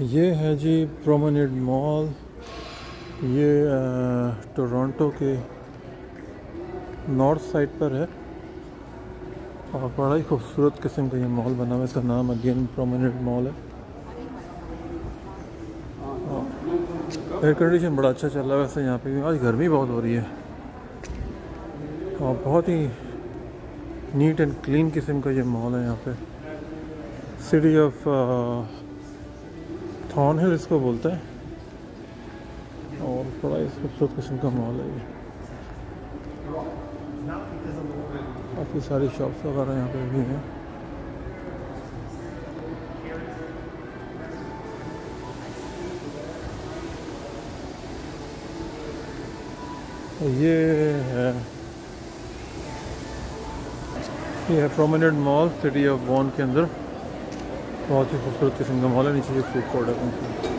ये है जी प्रोमेनेड मॉल। ये टोरंटो के नॉर्थ साइड पर है और बड़ा ही खूबसूरत किस्म का ये मॉल बना हुआ है। इसका नाम अगेन प्रोमेनेड मॉल है। एयर कंडीशन बड़ा अच्छा चल रहा है वैसे यहाँ पे भी। आज गर्मी बहुत हो रही है और बहुत ही नीट एंड क्लीन किस्म का ये मॉल है यहाँ पे। सिटी ऑफ थॉर्नहिल इसको बोलते हैं और बड़ा ही खूबसूरत किस्म का मॉल है ये। काफ़ी सारी शॉप्स वगैरह यहाँ पे भी हैं। ये है promenade mall city of Vaughan के अंदर। बहुत ही खूबसूरत किस्म का मॉल है। नीचे फूड कोर्ट है।